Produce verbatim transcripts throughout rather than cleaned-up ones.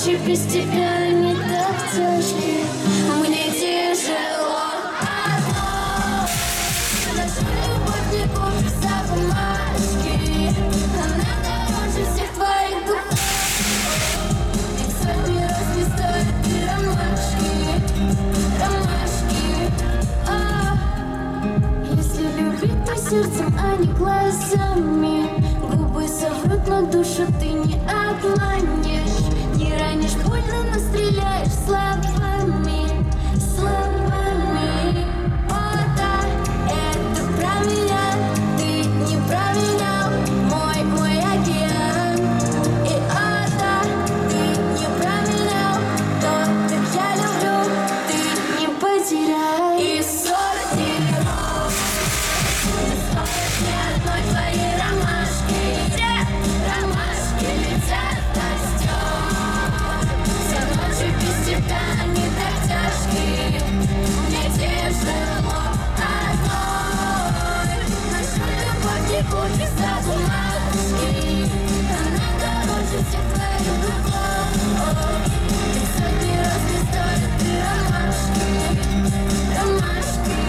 ночи без тебя не так тяжкие. Мне тяжело одно. Наша любовь не купится бумажки. Она дороже всех твоих губ. И сами расцветают и ромашки, ромашки. А если любить, то сердцем, а не глазами. Губы соврут, но душу ты не обманешь. Не ранишь больно, но стреляешь словами, словами. О да, это про меня, ты не променял мой, мой океан. И о да, ты не променял то, как я люблю, ты не потерял. И сотни роз не стоят ни одной твоей ромашки. Все ромашки летят в костер. Все ночи без тебя не так тяжкие. Мне тяжело одной. Наша любовь не купится бумажки. Она дороже всех твоих губов. И сотни раз не стоит и ромашки, ромашки.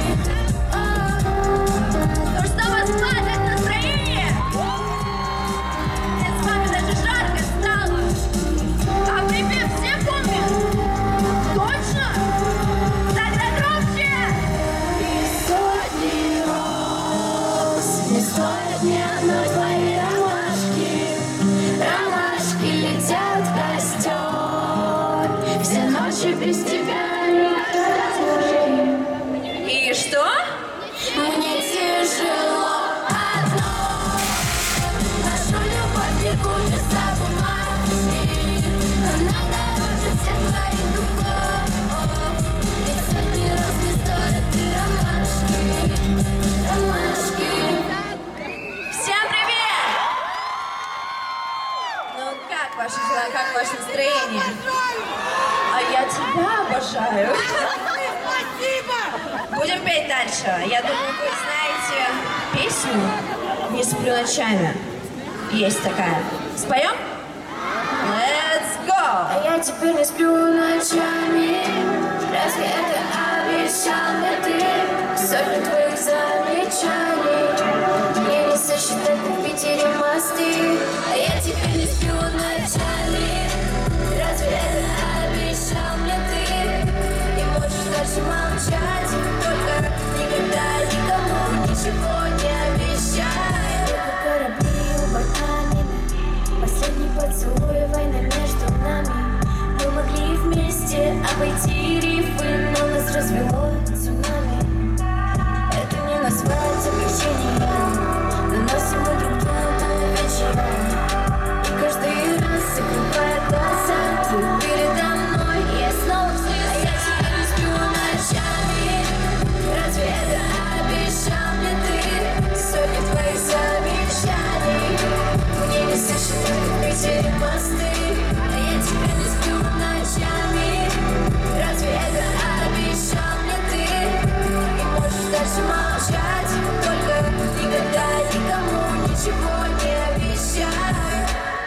Ну что, у вас хватит настроения? Мне с вами даже жарко стало. А припев все помнят? Точно? Тогда громче! И сотни роз не стоят ни одной твоей ромашки. Ромашки летят в костер. Все ночи без тебя не так тяжкие. И что? Мне тяжело одно. Нашу любовь не купится бумажки. Она дороже всех твоих духов. И сотни раз не стоит и ромашки, ромашки. Всем привет! Ну как ваши дела, как ваше настроение? А я тебя обожаю. Будем петь дальше. Я думаю, вы знаете песню «Не сплю ночами». Есть такая. Споем? Let's go! А я теперь не сплю ночами. Разве это обещал мне ты? Сотни твоих замечаний мне не сосчитать в Питере мосты. А я теперь не сплю ночами. Разве это обещал мне ты? И можешь дальше молчать, только никогда никому ничего не обещай. Только корабли у борта мины, последний поцелуй, война между нами. Мы могли вместе обойти рифы, но нас развело цунами. Это не назвать заключением. Наносим мы друг другу вечера. И каждый раз, закрывая глаза, ты передо мной. И я снова в слезах. А я теперь не сплю ночами. Разве это обещал мне ты? Сотни твоих замечаний мне не сосчитать в Питере мосты. А я теперь не сплю ночами. Разве это обещал мне ты? И можешь дальше молчать, только никогда никому ничего не обещай.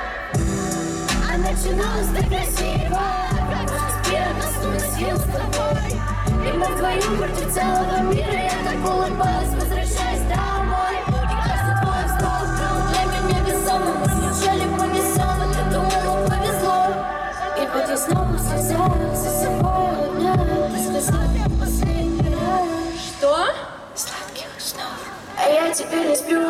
А начиналось так красиво, спирт нас уносил с тобой. И мы вдвоем против целого мира. Я так улыбалась, возвращаясь домой. И каждый твой вздох был для меня весомым. Мы звучали в унисон, ты думала, повезло. И вот я снова в слезах за собой одна. Ты сказала последний раз. Что? Сладких снов. А я теперь не сплю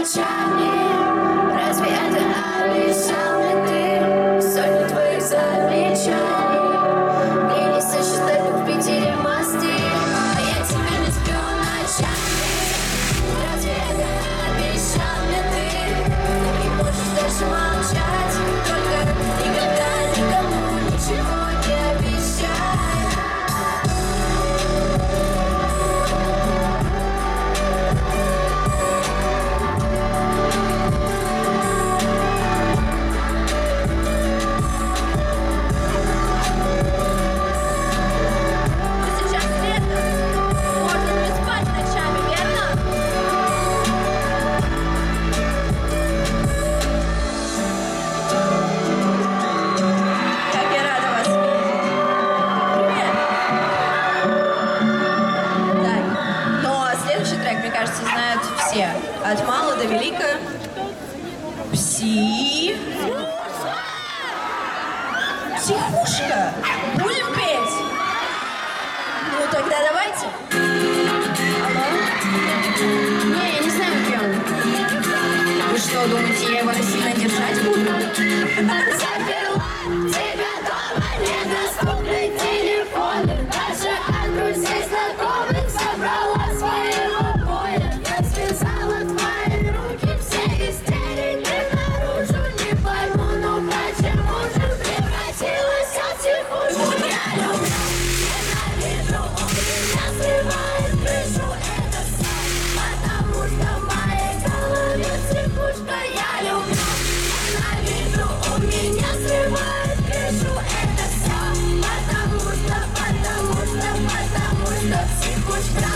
ночами. Разве это обещал мне ты? Сотни твоих замечаний мне не сосчитать в Питере мосты. А я теперь не сплю ночами. Разве это обещал мне ты? И можешь дальше молчать, только никогда никому ничего не обещай. от мала до велика. Пси. Психушка. Будем петь? Ну тогда давайте. Алло? Не, я не знаю, где он. Вы что, думаете, я его насильно держать буду? Заперла тебя дома, недоступны телефоны. Даже от друзей знакомых забрала своего поля. Я связала твои руки, все истерики наружу. Не пойму, но почему же превратилась в психушку? Я люблю, ненавижу, у меня срывает крышу. Это все, потому что в моей голове психушка. Я люблю, ненавижу, у меня срывает крышу. Это все, потому что, потому что, потому что психушка.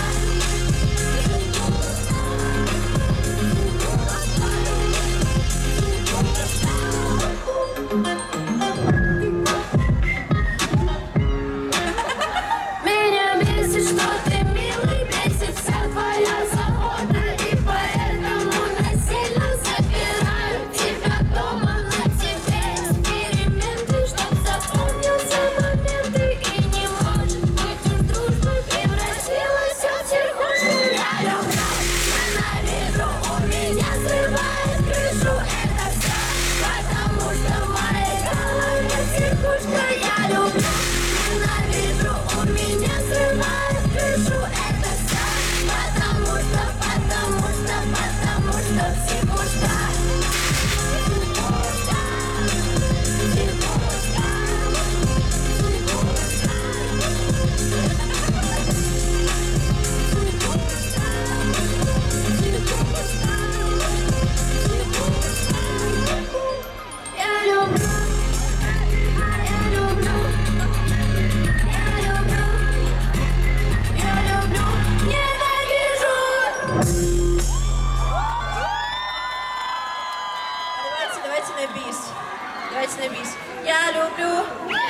Меня бесит, что ты милый, бесит вся твоя забота. И поэтому насильно запираю тебя дома. На тебе эксперименты, чтоб запомнился моменты. И не может быть уж дружба превратилась в психушку. Я люблю, ненавижу, у меня срывает крышу. Это все, потому что в моей голове психушка. Я люблю, ненавижу, у меня срывает крышу. Это все, потому что, потому что, потому что психушка. Я люблю, я люблю, я люблю, я люблю, ненавижу. Давайте, давайте на бис. Давайте на бис. Я люблю.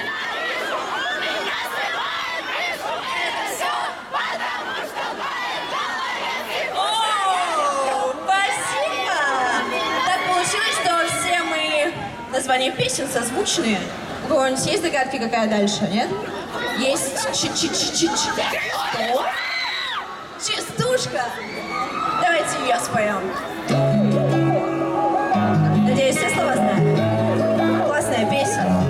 О, спасибо! Так получилось, что все мои названия песен созвучные. У кого-нибудь есть догадки, какая дальше, нет? Есть чи-чи-чи-чи-чи. Что? Частушка. Давайте ее споем. Надеюсь, все слова знают. Классная песня.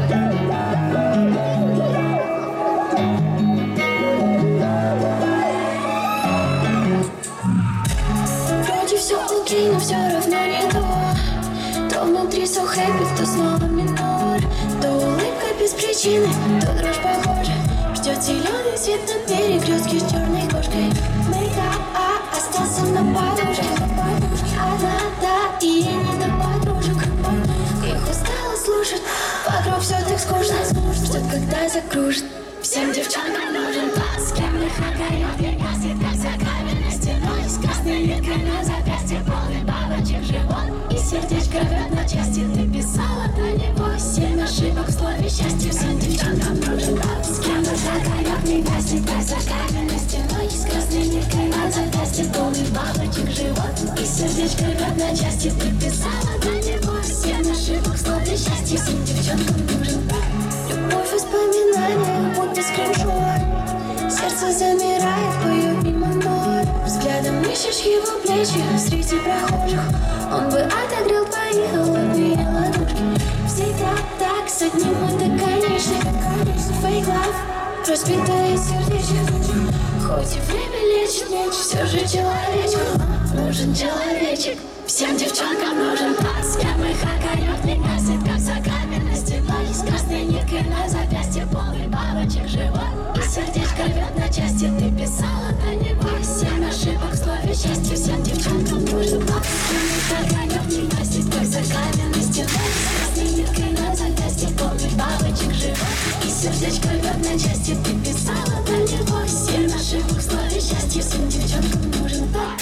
Вроде все окей, но все равно не то. То внутри so happy, то снова минор. То улыбка без причины, то дрожь похожа. Ждет зеленый свет на перекрестке с черной кошкой. Мейкап, а остался на подушке. Одна, да, и не до подружек. Их устала слушать, вокруг все так скучно. Ждет, когда закружит. Всем девчонкам нужен пас, с кем их огонек не гаснет, как за каменной стеной. С красной ниткой на запястье, полный бабочек живот. И сердечко рвет на части, ты писала до него. Семь ошибок в слове счастья. Всем девчонкам нужен пас, с кем их огонек не гаснет, как за каменной стеной. С красной ниткой на запястье, полный бабочек живот. И сердечко рвет на части, ты писала до него. Семь ошибок в слове счастья. Всем девчонкам нужен пас. Любовь, воспоминания, будто скриншот. Сердце замирает, поет мимо нот. Взглядом ищешь его плечи среди прохожих. Он бы отогрел твои холодные ладошки. Всегда так, с одним одеконечным. Fake love, разбитое сердечко. Хоть и время лечит, лечит, все же человечку нужен человечек. Всем девчонкам нужен пас, с кем их огонек не гаснет, как за каменной стеной. С красной ниткой на запястье, полный бабочек живот. И сердечко рвет на части, ты писала до него. Семь ошибок в слове счастья. Всем девчонкам нужен пас, с кем их огонек не гаснет, как за каменной стеной. С красной ниткой на запястье, полный бабочек живот. И сердечко рвет на части, ты писала до него. Семь ошибок в слове счастья. Всем девчонкам нужен пас.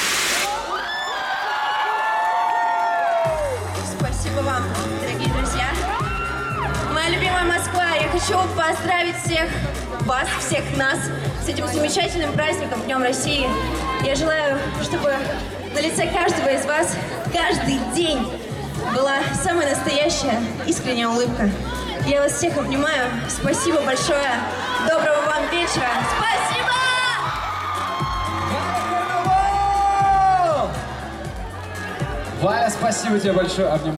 Спасибо вам, дорогие друзья. Моя любимая Москва, я хочу поздравить всех вас, всех нас с этим замечательным праздником, Днем России. Я желаю, чтобы на лице каждого из вас каждый день была самая настоящая искренняя улыбка. Я вас всех обнимаю. Спасибо большое. Доброго вам вечера. Спасибо! Валя, спасибо тебе большое. Обним-